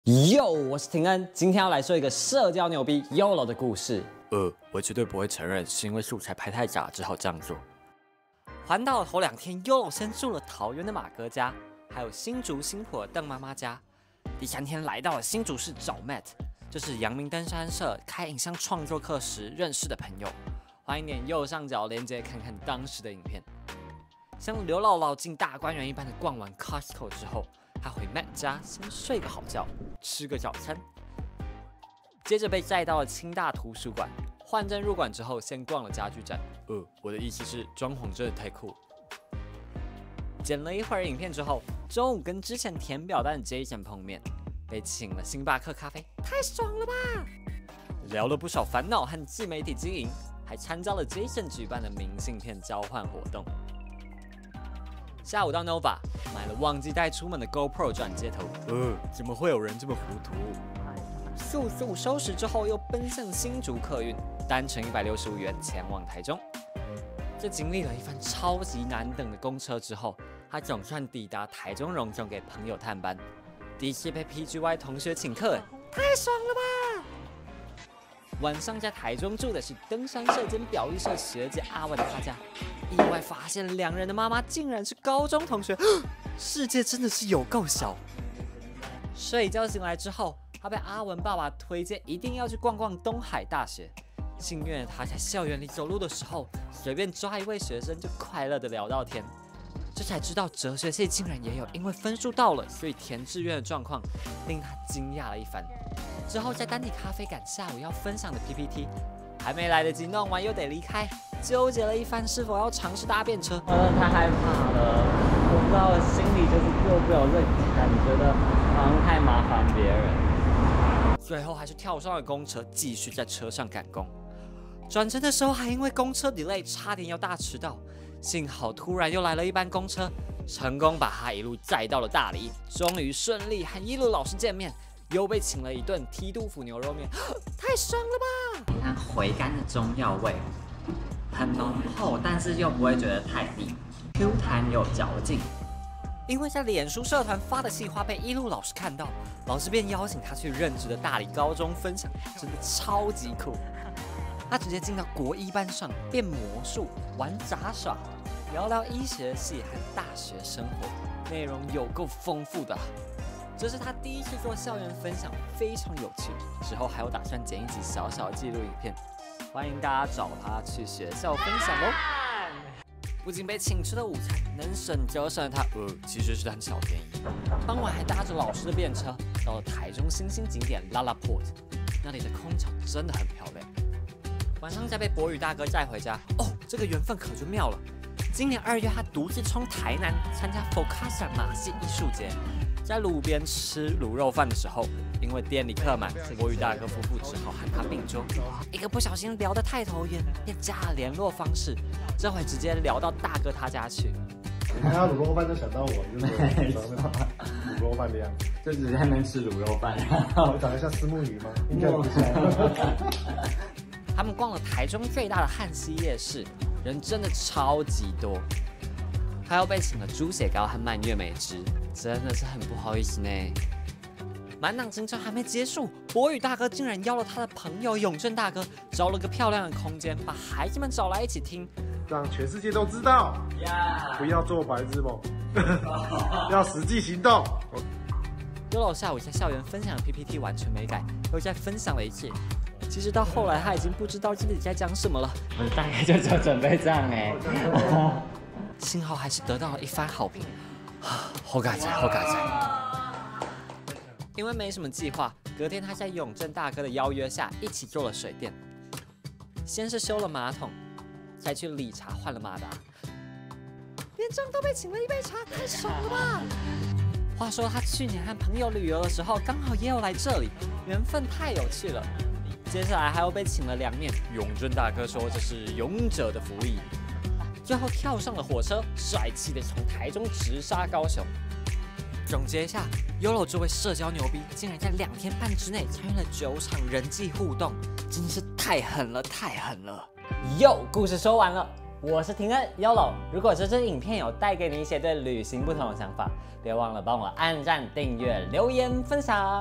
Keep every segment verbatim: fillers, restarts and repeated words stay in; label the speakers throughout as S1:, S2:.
S1: 哟，我是廷恩，今天要来说一个社交牛逼 Y O L O 的故事。
S2: 呃，我绝对不会承认是因为素材拍太假，只好这样做。环岛头两天 ，Y O L O 先住了桃园的马哥家，还有新竹新埔的邓妈妈家。第三天来到了新竹市找 Matt， 这是阳明登山社开影像创作课时认识的朋友。欢迎点右上角链接看看当时的影片。像刘姥姥进大观园一般的逛完 Costco 之后，他回 Matt 家先睡个好觉，吃个早餐，接着被载到了清大图书馆。换证入馆之后，先逛了家具展。呃，我的意思是装潢真的太酷。剪了一会儿影片之后，中午跟之前填表单的 Jason 碰面，被请了星巴克咖啡，太爽了吧！聊了不少烦恼和自媒体经营，还参加了 Jason 举办的明信片交换活动。下午到 Nova 买了忘记带出门的 GoPro 转接头。呃，怎么会有人这么糊涂？速速收拾之后，又奔向新竹客运，单程一百六十五元前往台中。这经历了一番超级难等的公车之后，他总算抵达台中荣总给朋友探班。第一次被 P G Y 同学请客，太爽了吧！晚上在台中住的是登山社兼表艺社学姐阿文他家，意外发现两人的妈妈竟然是高中同学，世界真的是有够小。睡觉醒来之后，他被阿文爸爸推荐一定要去逛逛东海大学。幸运他在校园里走路的时候，随便抓一位学生就快乐的聊到天。这才知道哲学系竟然也有因为分数到了所以填志愿的状况，令他惊讶了一番。之后在丹尼咖啡赶下午要分享的 P P T， 还没来得及弄完又得离开，纠结了一番是否要尝试搭便车。
S1: 我真的太害怕了，我不知道心里就是过不了这坎，觉得好像太麻烦别人。
S2: 最后还是跳上了公车，继续在车上赶工。转乘的时候还因为公车 delay 差点要大迟到，幸好突然又来了一班公车，成功把他一路载到了大理，终于顺利和一路老师见面，又被请了一顿提督府牛肉面，太爽了吧！
S1: 它回甘的中药味很浓厚，但是又不会觉得太腻 ，Q 弹有嚼劲。
S2: 因为在脸书社团发的企划被一路老师看到，老师便邀请他去任职的大理高中分享，真的超级酷。他直接进到国一班上变魔术、玩杂耍，聊聊医学系和大学生活，内容有够丰富的。这是他第一次做校园分享，非常有趣。之后还有打算剪一集小小的记录影片，欢迎大家找他去学校分享哦。不仅被请吃了午餐，能省则省的他，呃，其实是贪小便宜。傍晚还搭着老师的便车，到了台中新兴景点 LaLaport， 那里的空桥真的很漂亮。晚上再被博宇大哥载回家，哦，这个缘分可就妙了。今年二月，他独自冲台南参加 Focasa 马戏艺术节，在路边吃卤肉饭的时候，因为店里客满，博宇大哥夫妇只好和他并桌。一个不小心聊得太投缘，便加了联络方式，这回直接聊到大哥他家去。
S3: 你看到卤肉饭就想到我，就是卤肉饭的样子，
S1: 就只在那边吃卤肉饭。
S3: 我长得像丝木鱼吗？应该不像。
S2: 他们逛了台中最大的汉西夜市，人真的超级多，还有被请了猪血糕和蔓越莓汁，真的是很不好意思呢。满档行程还没结束，博宇大哥竟然邀了他的朋友永正大哥，找了个漂亮的空间，把孩子们找来一起听，
S3: 让全世界都知道， yeah. 不要做白日梦，要实际行动。
S2: 优老下午在校园分享的 P P T 完全没改，又再分享了一次。其实到后来他已经不知道自己在讲什么了，
S1: 我大概就就准备这样哎。
S2: 幸好还是得到了一番好评，好感才好感才。因为没什么计划，隔天他在永正大哥的邀约下一起做了水电，先是修了马桶，再去理茶换了马达，连这样都被请了一杯茶，太爽了吧！话说他去年和朋友旅游的时候，刚好也有来这里，缘分太有趣了。接下来还有被请了凉面，永正大哥说这是勇者的福利。最后跳上了火车，帅气的从台中直杀高雄。总结一下 ，Y O L O 这位社交牛逼，竟然在两天半之内参与了九场人际互动，真的是太狠了，太狠了。
S1: 哟，故事说完了，我是廷恩 Y O L O。如果这支影片有带给你一些对旅行不同的想法，别忘了帮我按赞、订阅、留言、分享。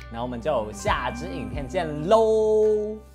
S2: 那我们就下支影片见喽。